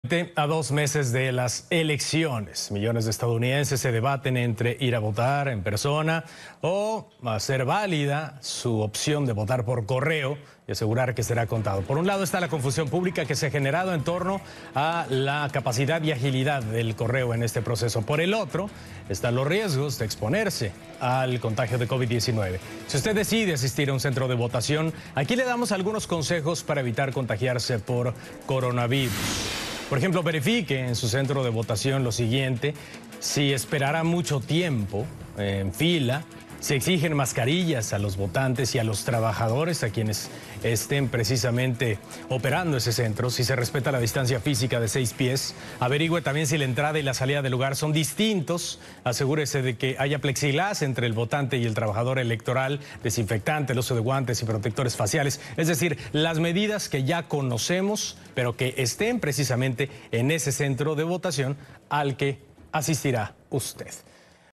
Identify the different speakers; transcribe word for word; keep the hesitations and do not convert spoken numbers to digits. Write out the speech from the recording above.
Speaker 1: A dos meses de las elecciones, millones de estadounidenses se debaten entre ir a votar en persona o hacer válida su opción de votar por correo y asegurar que será contado. Por un lado está la confusión pública que se ha generado en torno a la capacidad y agilidad del correo en este proceso. Por el otro están los riesgos de exponerse al contagio de COVID diecinueve. Si usted decide asistir a un centro de votación, aquí le damos algunos consejos para evitar contagiarse por coronavirus. Por ejemplo, verifique en su centro de votación lo siguiente: si esperará mucho tiempo en fila, si exigen mascarillas a los votantes y a los trabajadores, a quienes estén precisamente operando ese centro, si se respeta la distancia física de seis pies, averigüe también si la entrada y la salida del lugar son distintos, asegúrese de que haya plexiglas entre el votante y el trabajador electoral, desinfectante, el uso de guantes y protectores faciales, es decir, las medidas que ya conocemos, pero que estén precisamente en ese centro de votación al que asistirá usted.